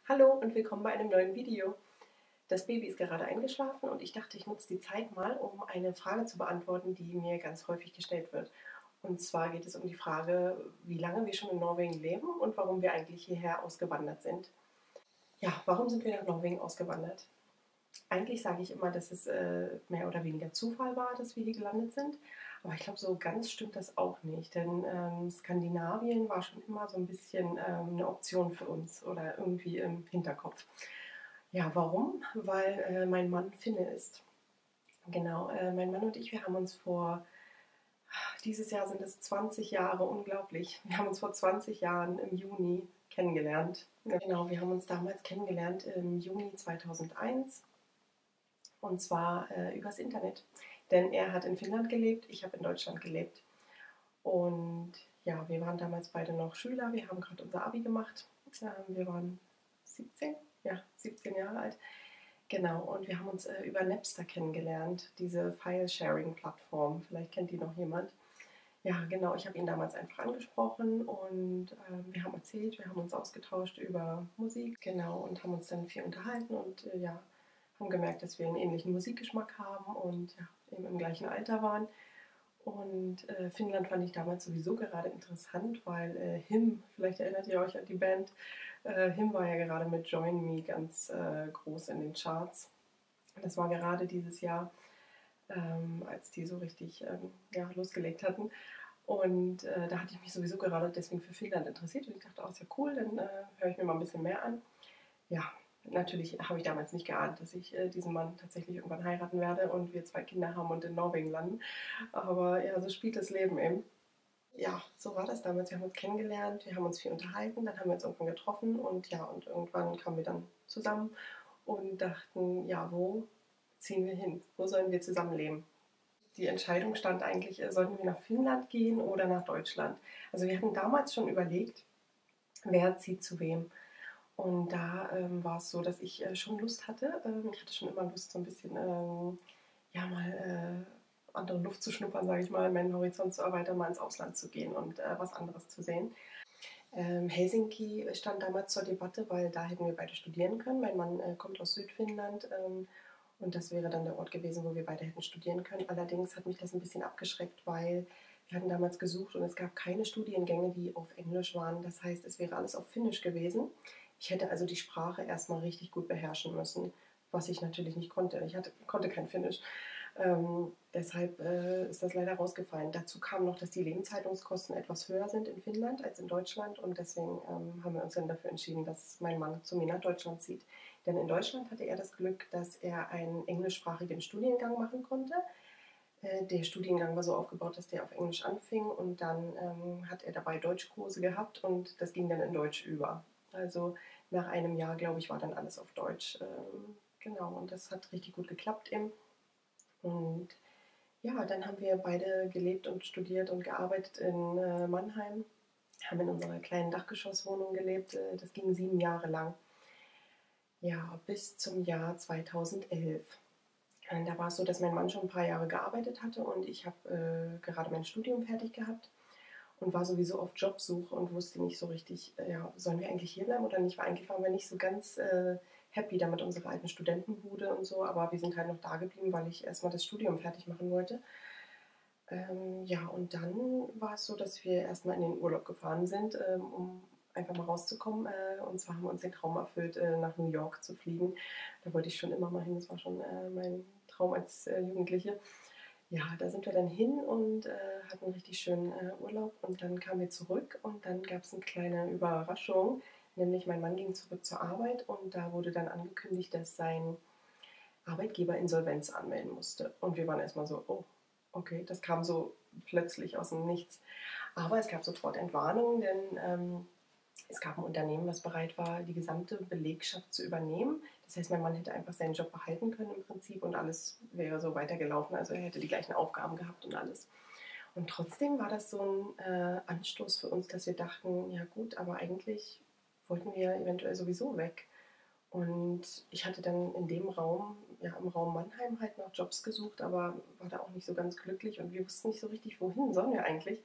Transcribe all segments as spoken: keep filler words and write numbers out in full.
Hallo und willkommen bei einem neuen Video. Das Baby ist gerade eingeschlafen und ich dachte, ich nutze die Zeit mal, um eine Frage zu beantworten, die mir ganz häufig gestellt wird. Und zwar geht es um die Frage, wie lange wir schon in Norwegen leben und warum wir eigentlich hierher ausgewandert sind. Ja, warum sind wir nach Norwegen ausgewandert? Eigentlich sage ich immer, dass es äh, mehr oder weniger Zufall war, dass wir hier gelandet sind. Aber ich glaube, so ganz stimmt das auch nicht. Denn ähm, Skandinavien war schon immer so ein bisschen ähm, eine Option für uns oder irgendwie im Hinterkopf. Ja, warum? Weil äh, mein Mann Finne ist. Genau, äh, mein Mann und ich, wir haben uns vor, dieses Jahr sind es zwanzig Jahre, unglaublich. Wir haben uns vor zwanzig Jahren im Juni kennengelernt. Genau, wir haben uns damals kennengelernt im Juni zweitausendeins. Und zwar äh, übers Internet. Denn er hat in Finnland gelebt, ich habe in Deutschland gelebt. Und ja, wir waren damals beide noch Schüler. Wir haben gerade unser Abi gemacht. Ähm, wir waren siebzehn, ja, siebzehn Jahre alt. Genau, und wir haben uns äh, über Napster kennengelernt, diese File-Sharing-Plattform. Vielleicht kennt die noch jemand. Ja, genau, ich habe ihn damals einfach angesprochen und äh, wir haben erzählt, wir haben uns ausgetauscht über Musik, genau, und haben uns dann viel unterhalten und äh, ja, haben gemerkt, dass wir einen ähnlichen Musikgeschmack haben und ja, eben im gleichen Alter waren. Und äh, Finnland fand ich damals sowieso gerade interessant, weil äh, Him, vielleicht erinnert ihr euch an die Band, äh, Him war ja gerade mit Join Me ganz äh, groß in den Charts. Das war gerade dieses Jahr, ähm, als die so richtig ähm, ja, losgelegt hatten. Und äh, da hatte ich mich sowieso gerade deswegen für Finnland interessiert und ich dachte, oh, ist ja cool, dann äh, höre ich mir mal ein bisschen mehr an. Ja, natürlich habe ich damals nicht geahnt, dass ich äh, diesen Mann tatsächlich irgendwann heiraten werde und wir zwei Kinder haben und in Norwegen landen. Aber ja, so spielt das Leben eben. Ja, so war das damals. Wir haben uns kennengelernt, wir haben uns viel unterhalten, dann haben wir uns irgendwann getroffen und ja, und irgendwann kamen wir dann zusammen und dachten, ja, wo ziehen wir hin? Wo sollen wir zusammenleben? Die Entscheidung stand eigentlich, äh, sollten wir nach Finnland gehen oder nach Deutschland. Also wir hatten damals schon überlegt, wer zieht zu wem. Und da ähm, war es so, dass ich äh, schon Lust hatte. Ähm, ich hatte schon immer Lust, so ein bisschen ähm, ja, mal äh, andere Luft zu schnuppern, sage ich mal, meinen Horizont zu erweitern, mal ins Ausland zu gehen und äh, was anderes zu sehen. Ähm, Helsinki stand damals zur Debatte, weil da hätten wir beide studieren können. Mein Mann äh, kommt aus Südfinnland ähm, und das wäre dann der Ort gewesen, wo wir beide hätten studieren können. Allerdings hat mich das ein bisschen abgeschreckt, weil wir hatten damals gesucht und es gab keine Studiengänge, die auf Englisch waren. Das heißt, es wäre alles auf Finnisch gewesen. Ich hätte also die Sprache erstmal richtig gut beherrschen müssen, was ich natürlich nicht konnte. Ich hatte, konnte kein Finnisch. Ähm, deshalb äh, ist das leider rausgefallen. Dazu kam noch, dass die Lebenshaltungskosten etwas höher sind in Finnland als in Deutschland und deswegen ähm, haben wir uns dann dafür entschieden, dass mein Mann zu mir nach Deutschland zieht. Denn in Deutschland hatte er das Glück, dass er einen englischsprachigen Studiengang machen konnte. Äh, der Studiengang war so aufgebaut, dass der auf Englisch anfing und dann ähm, hat er dabei Deutschkurse gehabt und das ging dann in Deutsch über. Also nach einem Jahr, glaube ich, war dann alles auf Deutsch. Ähm, genau, und das hat richtig gut geklappt eben. Und ja, dann haben wir beide gelebt und studiert und gearbeitet in äh, Mannheim, haben in unserer kleinen Dachgeschosswohnung gelebt. Äh, das ging sieben Jahre lang. Ja, bis zum Jahr zweitausendelf. Und da war es so, dass mein Mann schon ein paar Jahre gearbeitet hatte und ich habe äh, gerade mein Studium fertig gehabt und war sowieso auf Jobsuche und wusste nicht so richtig, äh, ja, sollen wir eigentlich hier bleiben oder nicht? Weil eigentlich waren wir nicht so ganz äh, happy damit, unsere alten Studentenbude und so, aber wir sind halt noch da geblieben, weil ich erstmal das Studium fertig machen wollte. Ähm, ja, und dann war es so, dass wir erstmal in den Urlaub gefahren sind, ähm, um einfach mal rauszukommen. Äh, und zwar haben wir uns den Traum erfüllt, äh, nach New York zu fliegen. Da wollte ich schon immer mal hin. Das war schon äh, mein Traum als äh, Jugendliche. Ja, da sind wir dann hin und äh, hatten richtig schönen äh, Urlaub. Und dann kamen wir zurück und dann gab es eine kleine Überraschung. Nämlich mein Mann ging zurück zur Arbeit und da wurde dann angekündigt, dass sein Arbeitgeber Insolvenz anmelden musste. Und wir waren erstmal so, oh, okay, das kam so plötzlich aus dem Nichts. Aber es gab sofort Entwarnung, denn ähm, es gab ein Unternehmen, was bereit war, die gesamte Belegschaft zu übernehmen. Das heißt, mein Mann hätte einfach seinen Job behalten können im Prinzip und alles wäre so weitergelaufen. Also er hätte die gleichen Aufgaben gehabt und alles. Und trotzdem war das so ein äh, Anstoß für uns, dass wir dachten, ja gut, aber eigentlich wollten wir eventuell sowieso weg. Und ich hatte dann in dem Raum, ja, im Raum Mannheim halt nach Jobs gesucht, aber war da auch nicht so ganz glücklich und wir wussten nicht so richtig, wohin sollen wir eigentlich.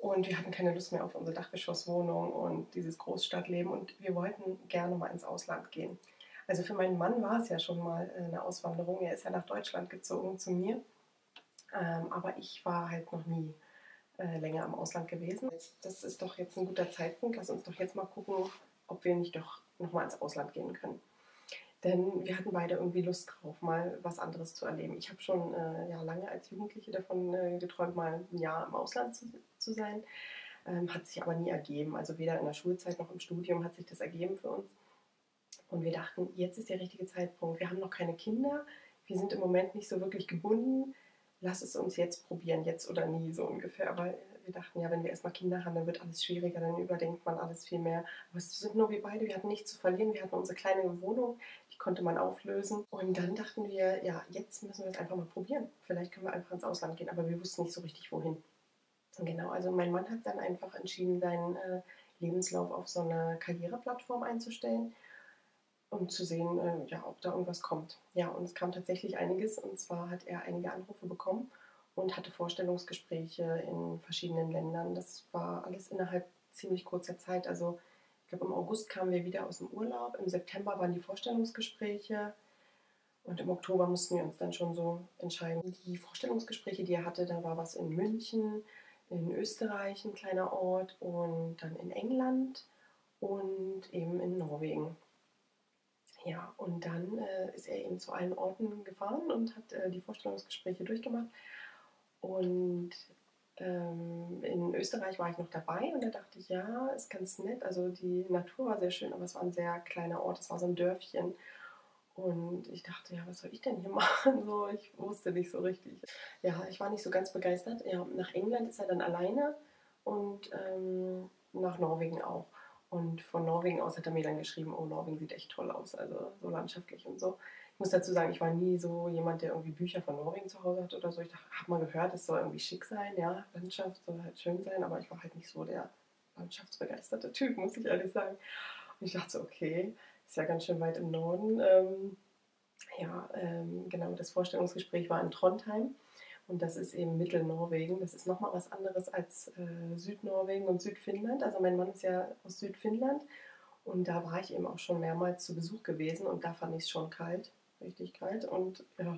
Und wir hatten keine Lust mehr auf unsere Dachgeschosswohnung und dieses Großstadtleben und wir wollten gerne mal ins Ausland gehen. Also für meinen Mann war es ja schon mal eine Auswanderung. Er ist ja nach Deutschland gezogen zu mir. Ähm, aber ich war halt noch nie äh, länger im Ausland gewesen. Das ist doch jetzt ein guter Zeitpunkt. Lass uns doch jetzt mal gucken, ob wir nicht doch nochmal ins Ausland gehen können. Denn wir hatten beide irgendwie Lust drauf, mal was anderes zu erleben. Ich habe schon äh, ja, lange als Jugendliche davon äh, geträumt, mal ein Jahr im Ausland zu, zu sein. Ähm, hat sich aber nie ergeben. Also weder in der Schulzeit noch im Studium hat sich das ergeben für uns. Und wir dachten, jetzt ist der richtige Zeitpunkt. Wir haben noch keine Kinder. Wir sind im Moment nicht so wirklich gebunden. Lass es uns jetzt probieren, jetzt oder nie, so ungefähr. Aber wir dachten, ja, wenn wir erstmal Kinder haben, dann wird alles schwieriger, dann überdenkt man alles viel mehr. Aber es sind nur wir beide, wir hatten nichts zu verlieren. Wir hatten unsere kleine Wohnung, die konnte man auflösen. Und dann dachten wir, ja, jetzt müssen wir es einfach mal probieren. Vielleicht können wir einfach ins Ausland gehen, aber wir wussten nicht so richtig, wohin. Genau, also mein Mann hat dann einfach entschieden, seinen äh, Lebenslauf auf so eine Karriereplattform einzustellen, um zu sehen, äh, ja, ob da irgendwas kommt. Ja, und es kam tatsächlich einiges. Und zwar hat er einige Anrufe bekommen und hatte Vorstellungsgespräche in verschiedenen Ländern. Das war alles innerhalb ziemlich kurzer Zeit. Also ich glaube, im August kamen wir wieder aus dem Urlaub. Im September waren die Vorstellungsgespräche. Und im Oktober mussten wir uns dann schon so entscheiden. Die Vorstellungsgespräche, die er hatte, da war was in München, in Österreich, ein kleiner Ort, und dann in England und eben in Norwegen. Ja, und dann äh, ist er eben zu allen Orten gefahren und hat äh, die Vorstellungsgespräche durchgemacht. Und ähm, in Österreich war ich noch dabei und da dachte ich, ja, ist ganz nett. Also die Natur war sehr schön, aber es war ein sehr kleiner Ort, es war so ein Dörfchen. Und ich dachte, ja, was soll ich denn hier machen? So, ich wusste nicht so richtig. Ja, ich war nicht so ganz begeistert. Ja, nach England ist er dann alleine und ähm, nach Norwegen auch. Und von Norwegen aus hat er mir dann geschrieben, oh, Norwegen sieht echt toll aus, also so landschaftlich und so. Ich muss dazu sagen, ich war nie so jemand, der irgendwie Bücher von Norwegen zu Hause hat oder so. Ich habe mal gehört, es soll irgendwie schick sein, ja, Landschaft soll halt schön sein, aber ich war halt nicht so der landschaftsbegeisterte Typ, muss ich ehrlich sagen. Und ich dachte so, okay, ist ja ganz schön weit im Norden. Ähm, ja, ähm, genau, das Vorstellungsgespräch war in Trondheim und das ist eben Mittelnorwegen. Das ist nochmal was anderes als äh, Südnorwegen und Südfinnland. Also mein Mann ist ja aus Südfinnland und da war ich eben auch schon mehrmals zu Besuch gewesen und da fand ich es schon kalt, richtig kalt und ja,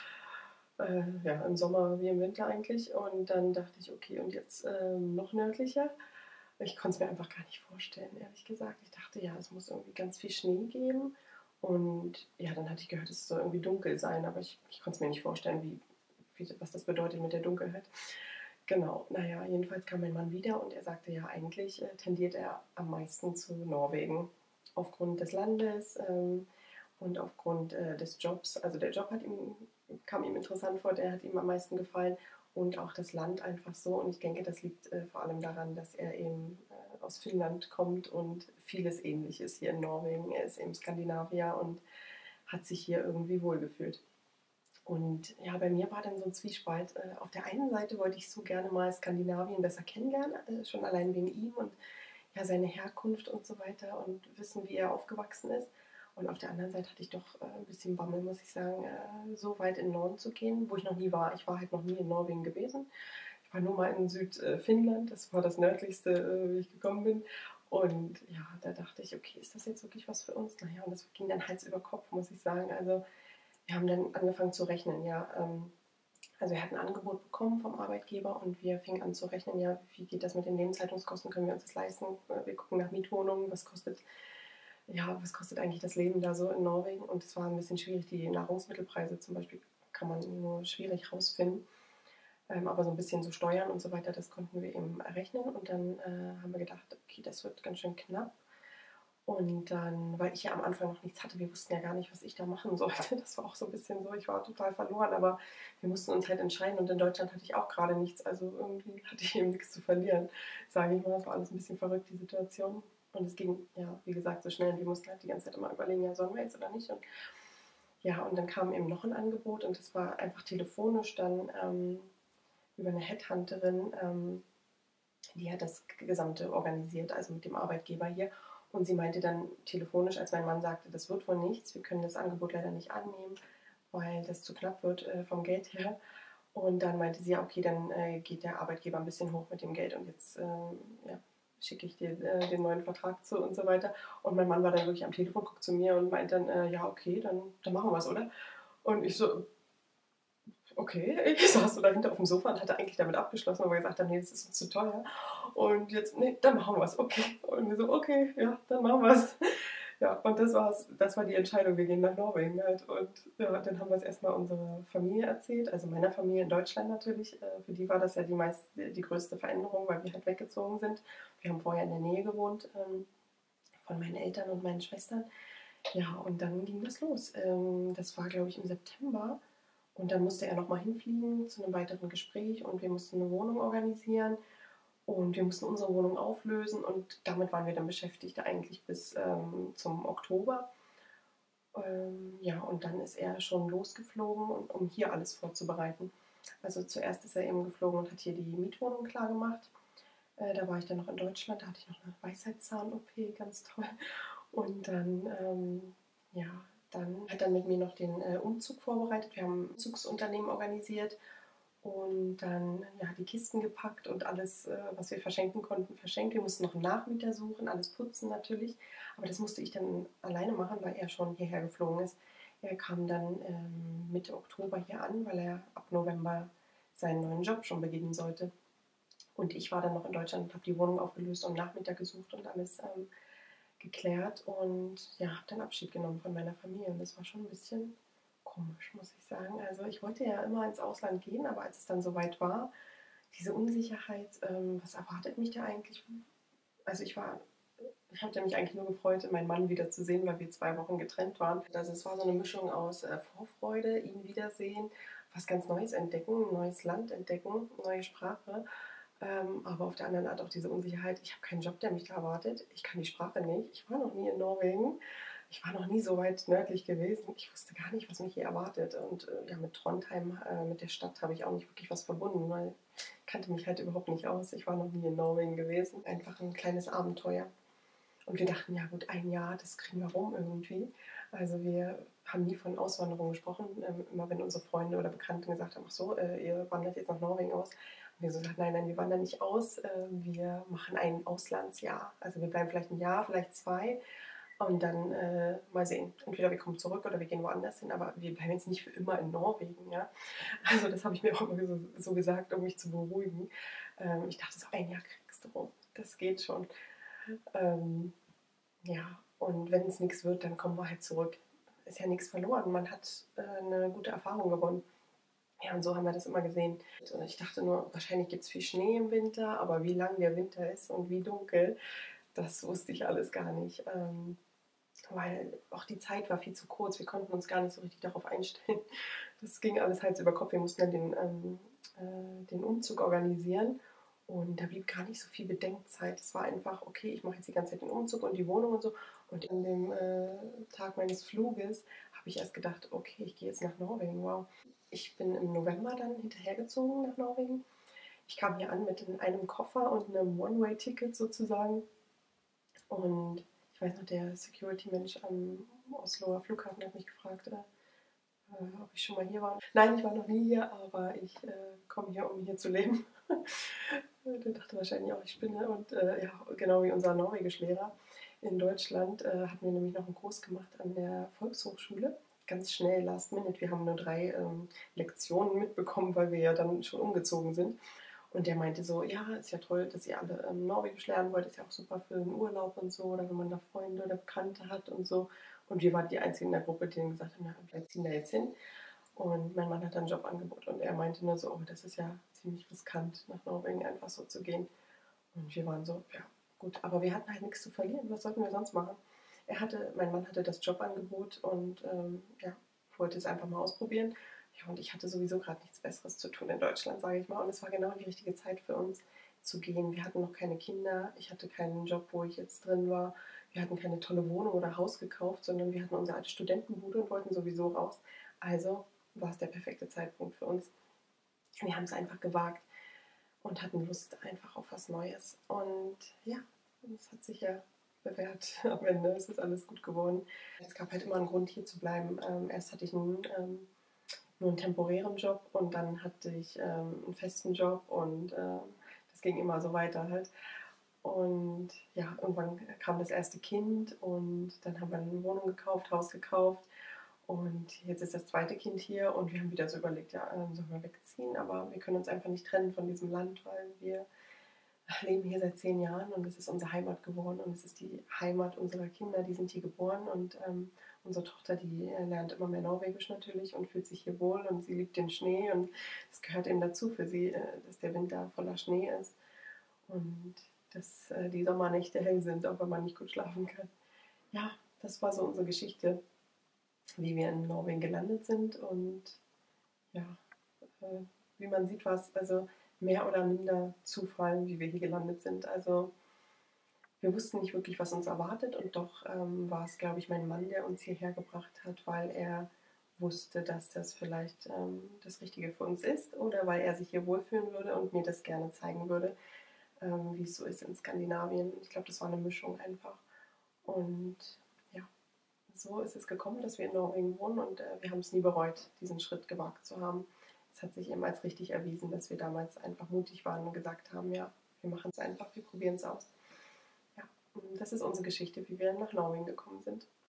äh, ja, im Sommer wie im Winter eigentlich. Und dann dachte ich, okay, und jetzt ähm, noch nördlicher. Ich konnte es mir einfach gar nicht vorstellen, ehrlich gesagt. Ich dachte, ja, es muss irgendwie ganz viel Schnee geben. Und ja, dann hatte ich gehört, es soll irgendwie dunkel sein, aber ich, ich konnte es mir nicht vorstellen, wie, wie, was das bedeutet mit der Dunkelheit. Genau, naja, jedenfalls kam mein Mann wieder und er sagte, ja, eigentlich äh, tendiert er am meisten zu Norwegen. Aufgrund des Landes ähm, und aufgrund äh, des Jobs. Also der Job hat ihm, kam ihm interessant vor, der hat ihm am meisten gefallen und auch das Land einfach so. Und ich denke, das liegt äh, vor allem daran, dass er eben äh, aus Finnland kommt und vieles Ähnliches hier in Norwegen. Er ist eben Skandinavier und hat sich hier irgendwie wohlgefühlt. Und ja, bei mir war dann so ein Zwiespalt. Äh, auf der einen Seite wollte ich so gerne mal Skandinavien besser kennenlernen, äh, schon allein wegen ihm und ja, seine Herkunft und so weiter und wissen, wie er aufgewachsen ist. Und auf der anderen Seite hatte ich doch äh, ein bisschen Bammel, muss ich sagen, äh, so weit in den Norden zu gehen, wo ich noch nie war. Ich war halt noch nie in Norwegen gewesen. Ich war nur mal in Südfinnland, das war das nördlichste, äh, wie ich gekommen bin. Und ja, da dachte ich, okay, ist das jetzt wirklich was für uns? Naja, und das ging dann Hals über Kopf, muss ich sagen. Also wir haben dann angefangen zu rechnen, ja. Ähm, also wir hatten ein Angebot bekommen vom Arbeitgeber und wir fingen an zu rechnen, ja, wie geht das mit den Lebenshaltungskosten, können wir uns das leisten? Wir gucken nach Mietwohnungen, was kostet, ja, was kostet eigentlich das Leben da so in Norwegen? Und es war ein bisschen schwierig, die Nahrungsmittelpreise zum Beispiel kann man nur schwierig rausfinden. Ähm, aber so ein bisschen so Steuern und so weiter, das konnten wir eben errechnen und dann äh, haben wir gedacht, okay, das wird ganz schön knapp. Und dann, weil ich ja am Anfang noch nichts hatte, wir wussten ja gar nicht, was ich da machen sollte. Das war auch so ein bisschen so, ich war total verloren, aber wir mussten uns halt entscheiden. Und in Deutschland hatte ich auch gerade nichts, also irgendwie hatte ich eben nichts zu verlieren, sage ich mal. Es war alles ein bisschen verrückt, die Situation. Und es ging, ja, wie gesagt, so schnell. Wir mussten halt die ganze Zeit immer überlegen, ja, sollen wir jetzt oder nicht? Und ja, und dann kam eben noch ein Angebot und das war einfach telefonisch dann ähm, über eine Headhunterin, ähm, die hat das Gesamte organisiert, also mit dem Arbeitgeber hier. Und sie meinte dann telefonisch, als mein Mann sagte, das wird wohl nichts, wir können das Angebot leider nicht annehmen, weil das zu knapp wird äh, vom Geld her. Und dann meinte sie, ja, okay, dann äh, geht der Arbeitgeber ein bisschen hoch mit dem Geld und jetzt ähm, ja, schicke ich dir äh, den neuen Vertrag zu und so weiter. Und mein Mann war dann wirklich am Telefon, guckt zu mir und meint dann, äh, ja, okay, dann, dann machen wir es, oder? Und ich so, okay, ich saß so dahinter auf dem Sofa und hatte eigentlich damit abgeschlossen, weil wir gesagt haben, nee, das ist uns zu teuer. Und jetzt, nee, dann machen wir es, okay. Und wir so, okay, ja, dann machen wir es. Ja, und das war's, das war die Entscheidung, wir gehen nach Norwegen halt. Und ja, dann haben wir es erstmal unserer Familie erzählt, also meiner Familie in Deutschland natürlich. Äh, Für die war das ja die, meist, die größte Veränderung, weil wir halt weggezogen sind. Wir haben vorher in der Nähe gewohnt ähm, von meinen Eltern und meinen Schwestern. Ja, und dann ging das los. Ähm, Das war, glaube ich, im September. Und dann musste er nochmal hinfliegen zu einem weiteren Gespräch und wir mussten eine Wohnung organisieren und wir mussten unsere Wohnung auflösen und damit waren wir dann beschäftigt eigentlich bis ähm, zum Oktober. Ähm, ja, und dann ist er schon losgeflogen, um hier alles vorzubereiten. Also zuerst ist er eben geflogen und hat hier die Mietwohnung klar gemacht. Äh, da war ich dann noch in Deutschland, da hatte ich noch eine Weisheitszahn-O P, ganz toll. Und dann, ähm, ja, dann hat er mit mir noch den äh, Umzug vorbereitet. Wir haben ein Umzugsunternehmen organisiert und dann ja, die Kisten gepackt und alles, äh, was wir verschenken konnten, verschenkt. Wir mussten noch einen Nachmieter suchen, alles putzen natürlich. Aber das musste ich dann alleine machen, weil er schon hierher geflogen ist. Er kam dann ähm, Mitte Oktober hier an, weil er ab November seinen neuen Job schon beginnen sollte. Und ich war dann noch in Deutschland und habe die Wohnung aufgelöst und einen Nachmieter gesucht und alles ähm, geklärt. Und ja, habe dann Abschied genommen von meiner Familie. Und das war schon ein bisschen komisch, muss ich sagen. Also ich wollte ja immer ins Ausland gehen, aber als es dann soweit war, diese Unsicherheit, ähm, was erwartet mich da eigentlich? Also ich war, ich hatte mich eigentlich nur gefreut, meinen Mann wiederzusehen, weil wir zwei Wochen getrennt waren. Also es war so eine Mischung aus äh, Vorfreude, ihn wiedersehen, was ganz Neues entdecken, ein neues Land entdecken, neue Sprache. Ähm, aber auf der anderen Art auch diese Unsicherheit, ich habe keinen Job, der mich da erwartet. Ich kann die Sprache nicht. Ich war noch nie in Norwegen. Ich war noch nie so weit nördlich gewesen. Ich wusste gar nicht, was mich hier erwartet. Und äh, ja, mit Trondheim, äh, mit der Stadt, habe ich auch nicht wirklich was verbunden, weil ich kannte mich halt überhaupt nicht aus. Ich war noch nie in Norwegen gewesen. Einfach ein kleines Abenteuer. Und wir dachten, ja gut, ein Jahr, das kriegen wir rum irgendwie. Also wir haben nie von Auswanderung gesprochen. Ähm, immer wenn unsere Freunde oder Bekannte gesagt haben, ach so, äh, ihr wandert jetzt nach Norwegen aus. Und wir so gesagt, nein, nein, wir wandern nicht aus. Äh, wir machen ein Auslandsjahr. Also wir bleiben vielleicht ein Jahr, vielleicht zwei. Und dann äh, mal sehen. Entweder wir kommen zurück oder wir gehen woanders hin. Aber wir bleiben jetzt nicht für immer in Norwegen. Ja? Also das habe ich mir auch immer so, so gesagt, um mich zu beruhigen. Ähm, ich dachte so, ein Jahr kriegst du rum. Das geht schon. Ähm, ja, und wenn es nichts wird, dann kommen wir halt zurück. Ist ja nichts verloren. Man hat äh, eine gute Erfahrung gewonnen. Ja, und so haben wir das immer gesehen. Und ich dachte nur, wahrscheinlich gibt es viel Schnee im Winter, aber wie lang der Winter ist und wie dunkel, das wusste ich alles gar nicht. Ähm, weil auch die Zeit war viel zu kurz. Wir konnten uns gar nicht so richtig darauf einstellen. Das ging alles Hals über Kopf. Wir mussten dann den, ähm, äh, den Umzug organisieren. Und da blieb gar nicht so viel Bedenkzeit. Es war einfach, okay, ich mache jetzt die ganze Zeit den Umzug und die Wohnung und so. Und an dem äh, Tag meines Fluges habe ich erst gedacht, okay, ich gehe jetzt nach Norwegen. Wow. Ich bin im November dann hinterhergezogen nach Norwegen. Ich kam hier an mit einem Koffer und einem One-Way-Ticket sozusagen. Und ich weiß noch, der Security-Mensch am Osloer Flughafen hat mich gefragt, äh, äh, ob ich schon mal hier war. Nein, ich war noch nie hier, aber ich äh, komme hier, um hier zu leben. Der dachte wahrscheinlich auch, ich spinne. Und äh, ja, genau wie unser Norwegischlehrer in Deutschland äh, hatten wir nämlich noch einen Kurs gemacht an der Volkshochschule. Ganz schnell, last minute. Wir haben nur drei ähm, Lektionen mitbekommen, weil wir ja dann schon umgezogen sind. Und der meinte so, ja, ist ja toll, dass ihr alle ähm, Norwegisch lernen wollt, ist ja auch super für den Urlaub und so, oder wenn man da Freunde oder Bekannte hat und so. Und wir waren die Einzigen in der Gruppe, die dann gesagt haben, na, wir ziehen da jetzt hin. Und mein Mann hat dann ein Jobangebot und er meinte nur so, oh, das ist ja ziemlich riskant, nach Norwegen einfach so zu gehen. Und wir waren so, ja, gut, aber wir hatten halt nichts zu verlieren, was sollten wir sonst machen? Er hatte, mein Mann hatte das Jobangebot und ähm, ja, wollte es einfach mal ausprobieren. Ja, und ich hatte sowieso gerade nichts Besseres zu tun in Deutschland, sage ich mal. Und es war genau die richtige Zeit für uns zu gehen. Wir hatten noch keine Kinder, ich hatte keinen Job, wo ich jetzt drin war. Wir hatten keine tolle Wohnung oder Haus gekauft, sondern wir hatten unsere alte Studentenbude und wollten sowieso raus. Also war es der perfekte Zeitpunkt für uns. Wir haben es einfach gewagt und hatten Lust einfach auf was Neues. Und ja, es hat sich ja bewährt am Ende. Es ist alles gut geworden. Es gab halt immer einen Grund, hier zu bleiben. Ähm, erst hatte ich einen ähm, nur einen temporären Job und dann hatte ich ähm, einen festen Job und ähm, das ging immer so weiter halt. Und ja, irgendwann kam das erste Kind und dann haben wir eine Wohnung gekauft, Haus gekauft und jetzt ist das zweite Kind hier und wir haben wieder so überlegt, ja, ähm, sollen wir wegziehen, aber wir können uns einfach nicht trennen von diesem Land, weil wir leben hier seit zehn Jahren und es ist unsere Heimat geworden und es ist die Heimat unserer Kinder, die sind hier geboren und ähm, unsere Tochter, die äh, lernt immer mehr Norwegisch natürlich und fühlt sich hier wohl und sie liebt den Schnee und es gehört eben dazu für sie, äh, dass der Winter voller Schnee ist und dass äh, die Sommernächte hell sind, auch wenn man nicht gut schlafen kann. Ja, das war so unsere Geschichte, wie wir in Norwegen gelandet sind und ja, äh, wie man sieht, war es also mehr oder minder Zufall, wie wir hier gelandet sind. Also wir wussten nicht wirklich, was uns erwartet und doch ähm, war es, glaube ich, mein Mann, der uns hierher gebracht hat, weil er wusste, dass das vielleicht ähm, das Richtige für uns ist oder weil er sich hier wohlfühlen würde und mir das gerne zeigen würde, ähm, wie es so ist in Skandinavien. Ich glaube, das war eine Mischung einfach. Und ja, so ist es gekommen, dass wir in Norwegen wohnen und äh, wir haben es nie bereut, diesen Schritt gewagt zu haben. Es hat sich eben als richtig erwiesen, dass wir damals einfach mutig waren und gesagt haben, ja, wir machen es einfach, wir probieren es aus. Ja, das ist unsere Geschichte, wie wir nach Norwegen gekommen sind.